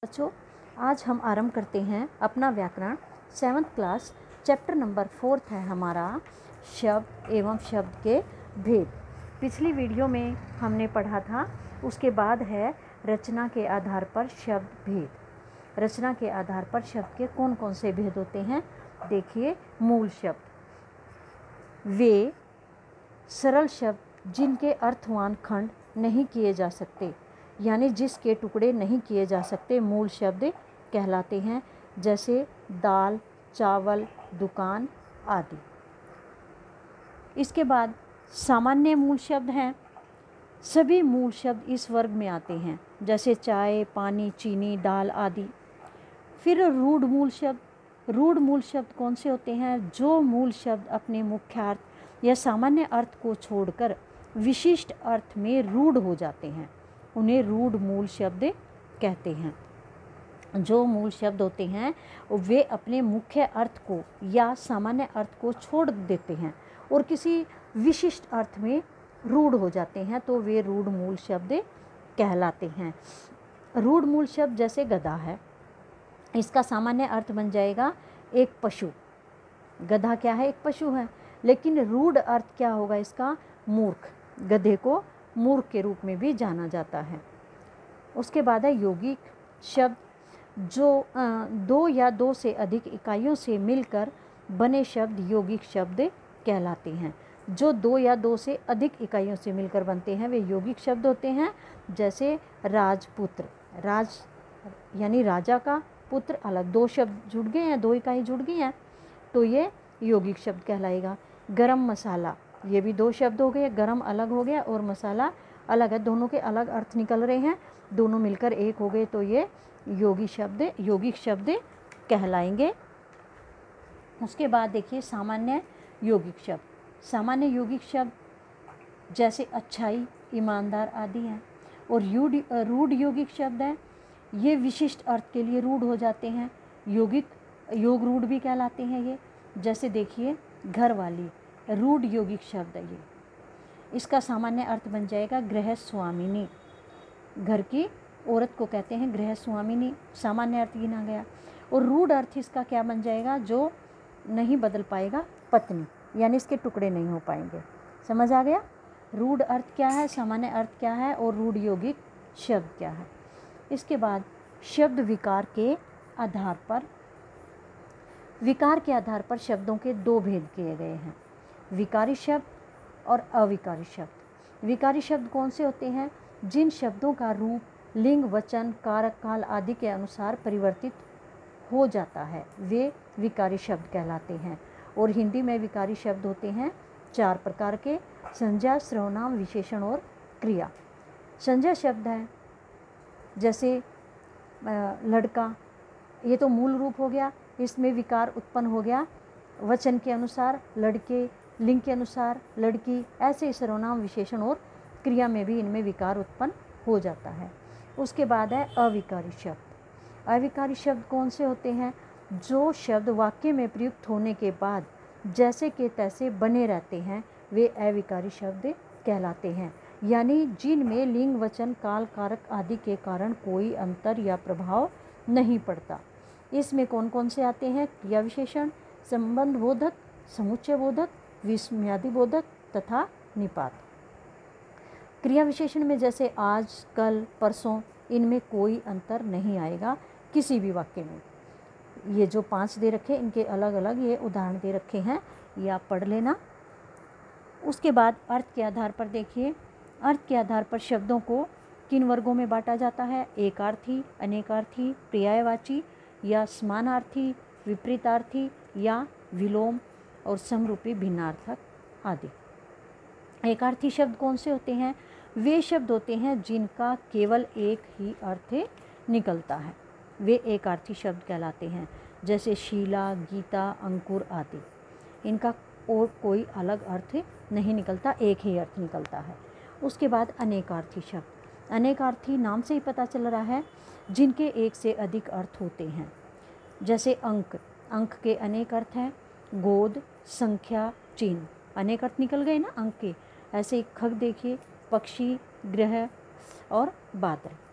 बच्चों, आज हम आरंभ करते हैं अपना व्याकरण 7th क्लास। चैप्टर नंबर 4 है हमारा शब्द एवं शब्द के भेद। पिछली वीडियो में हमने पढ़ा था, उसके बाद है रचना के आधार पर शब्द भेद। रचना के आधार पर शब्द के कौन कौन से भेद होते हैं, देखिए। मूल शब्द वे सरल शब्द जिनके अर्थवान खंड नहीं किए जा सकते, यानी जिसके टुकड़े नहीं किए जा सकते, मूल शब्द कहलाते हैं। जैसे दाल, चावल, दुकान आदि। इसके बाद सामान्य मूल शब्द हैं। सभी मूल शब्द इस वर्ग में आते हैं, जैसे चाय, पानी, चीनी, दाल आदि। फिर रूढ़ मूल शब्द। रूढ़ मूल शब्द कौन से होते हैं? जो मूल शब्द अपने मुख्यार्थ या सामान्य अर्थ को छोड़कर विशिष्ट अर्थ में रूढ़ हो जाते हैं, उन्हें रूढ़ मूल शब्द कहते हैं। जो मूल शब्द होते हैं वे अपने मुख्य अर्थ को या सामान्य अर्थ को छोड़ देते हैं और किसी विशिष्ट अर्थ में रूढ़ हो जाते हैं, तो वे रूढ़ मूल शब्द कहलाते हैं। रूढ़ मूल शब्द जैसे गधा है, इसका सामान्य अर्थ बन जाएगा एक पशु। गधा क्या है? एक पशु है। लेकिन रूढ़ अर्थ क्या होगा इसका? मूर्ख। गधे को मूर्ख के रूप में भी जाना जाता है। उसके बाद है यौगिक शब्द। जो दो या दो से अधिक इकाइयों से मिलकर बने शब्द यौगिक शब्द कहलाते हैं। जो दो या दो से अधिक इकाइयों से मिलकर बनते हैं वे यौगिक शब्द होते हैं। जैसे राजपुत्र, राज यानी राजा का, पुत्र अलग, दो शब्द जुड़ गए हैं, दो इकाई जुड़ गई हैं, तो ये यौगिक शब्द कहलाएगा। गरम मसाला, ये भी दो शब्द हो गए, गरम अलग हो गया और मसाला अलग है, दोनों के अलग अर्थ निकल रहे हैं, दोनों मिलकर एक हो गए, तो ये यौगिक शब्द कहलाएंगे। उसके बाद देखिए सामान्य यौगिक शब्द। सामान्य यौगिक शब्द जैसे अच्छाई, ईमानदार आदि हैं। और रूढ़ यौगिक शब्द है, ये विशिष्ट अर्थ के लिए रूढ़ हो जाते हैं, योग रूढ़ भी कहलाते हैं ये। जैसे देखिए घर वाली, रूढ़ यौगिक शब्द है ये। इसका सामान्य अर्थ बन जाएगा गृह स्वामिनी। घर की औरत को कहते हैं गृह स्वामिनी, सामान्य अर्थ गिना गया। और रूढ़ अर्थ इसका क्या बन जाएगा? जो नहीं बदल पाएगा, पत्नी, यानी इसके टुकड़े नहीं हो पाएंगे। समझ आ गया? रूढ़ अर्थ क्या है, सामान्य अर्थ क्या है और रूढ़ यौगिक शब्द क्या है। इसके बाद शब्द विकार के आधार पर शब्दों के दो भेद किए गए हैं, विकारी शब्द और अविकारी शब्द। विकारी शब्द कौन से होते हैं? जिन शब्दों का रूप, लिंग, वचन, कारक, काल आदि के अनुसार परिवर्तित हो जाता है, वे विकारी शब्द कहलाते हैं। और हिंदी में विकारी शब्द होते हैं 4 प्रकार के: संज्ञा, सर्वनाम, विशेषण और क्रिया। संज्ञा शब्द है जैसे लड़का, ये तो मूल रूप हो गया, इसमें विकार उत्पन्न हो गया वचन के अनुसार, लड़के, लिंग के अनुसार लड़की, ऐसे सर्वनाम, विशेषण और क्रिया में भी इनमें विकार उत्पन्न हो जाता है। उसके बाद है अविकारी शब्द। अविकारी शब्द कौन से होते हैं? जो शब्द वाक्य में प्रयुक्त होने के बाद जैसे के तैसे बने रहते हैं, वे अविकारी शब्द कहलाते हैं, यानी जिनमें लिंग, वचन, काल, कारक आदि के कारण कोई अंतर या प्रभाव नहीं पड़ता। इसमें कौन कौन से आते हैं? क्रिया विशेषण, संबंध बोधक, समुच्चय बोधक, विस्मयादि बोधक तथा निपात। क्रिया विशेषण में जैसे आज, कल, परसों, इनमें कोई अंतर नहीं आएगा किसी भी वाक्य में। ये जो 5 दे रखे, इनके अलग अलग ये उदाहरण दे रखे हैं, ये आप पढ़ लेना। उसके बाद अर्थ के आधार पर देखिए, अर्थ के आधार पर शब्दों को किन वर्गों में बांटा जाता है? एकार्थी, अनेकार्थी, पर्यायवाची या समानार्थी, विपरीतार्थी या विलोम और समरूपी भिन्नार्थक आदि। एकार्थी शब्द कौन से होते हैं? वे शब्द होते हैं जिनका केवल एक ही अर्थ निकलता है, वे एकार्थी शब्द कहलाते हैं। जैसे शीला, गीता, अंकुर आदि, इनका और कोई अलग अर्थ नहीं निकलता, एक ही अर्थ निकलता है। उसके बाद अनेकार्थी शब्द। अनेकार्थी नाम से ही पता चल रहा है, जिनके एक से अधिक अर्थ होते हैं। जैसे अंक, अंक के अनेक अर्थ हैं, गोद, संख्या, चिन्ह, अनेक अर्थ निकल गए ना अंक के। ऐसे खग देखिए, पक्षी, ग्रह और बादल।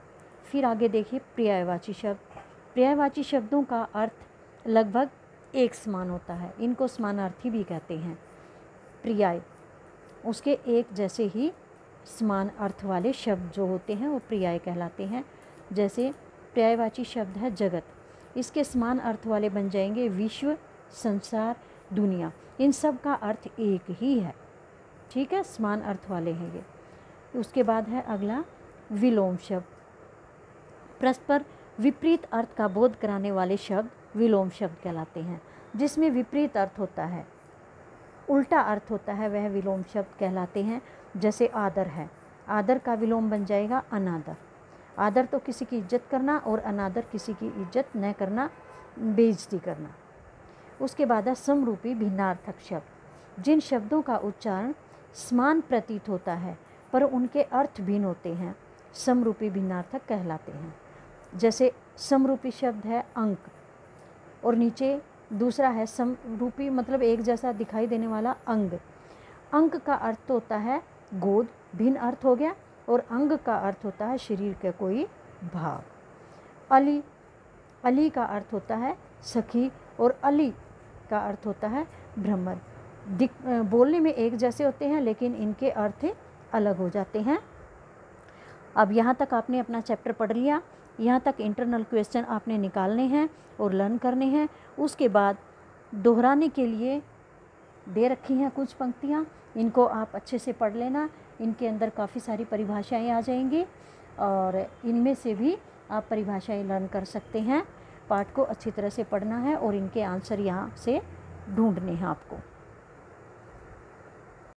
फिर आगे देखिए पर्यायवाची शब्द। पर्यायवाची शब्दों का अर्थ लगभग एक समान होता है, इनको समानार्थी भी कहते हैं। पर्याय उसके एक जैसे ही समान अर्थ वाले शब्द जो होते हैं वो पर्याय कहलाते हैं। जैसे पर्यायवाची शब्द है जगत, इसके समान अर्थ वाले बन जाएंगे विश्व, संसार, दुनिया। इन सब का अर्थ एक ही है, ठीक है, समान अर्थ वाले हैं ये। उसके बाद है अगला विलोम शब्द। परस्पर विपरीत अर्थ का बोध कराने वाले शब्द विलोम शब्द कहलाते हैं। जिसमें विपरीत अर्थ होता है, उल्टा अर्थ होता है, वह विलोम शब्द कहलाते हैं। जैसे आदर है, आदर का विलोम बन जाएगा अनादर। आदर तो किसी की इज्जत करना और अनादर किसी की इज्जत न करना, बेइज्जती करना। उसके बाद है समरूपी भिन्नार्थक शब्द। जिन शब्दों का उच्चारण समान प्रतीत होता है पर उनके अर्थ भिन्न होते हैं, समरूपी भिन्नार्थक कहलाते हैं। जैसे समरूपी शब्द है अंक, और नीचे दूसरा है समरूपी, मतलब एक जैसा दिखाई देने वाला अंग। अंक का अर्थ होता है गोद, भिन्न अर्थ हो गया, और अंग का अर्थ होता है शरीर का कोई भाग। अली, अली का अर्थ होता है सखी, और अली का अर्थ होता है भ्रमर। बोलने में एक जैसे होते हैं लेकिन इनके अर्थ अलग हो जाते हैं। अब यहाँ तक आपने अपना चैप्टर पढ़ लिया। यहाँ तक इंटरनल क्वेश्चन आपने निकालने हैं और लर्न करने हैं। उसके बाद दोहराने के लिए दे रखी हैं कुछ पंक्तियाँ, इनको आप अच्छे से पढ़ लेना। इनके अंदर काफ़ी सारी परिभाषाएं आ जाएंगी और इनमें से भी आप परिभाषाएं लर्न कर सकते हैं। पाठ को अच्छी तरह से पढ़ना है और इनके आंसर यहाँ से ढूंढने हैं आपको।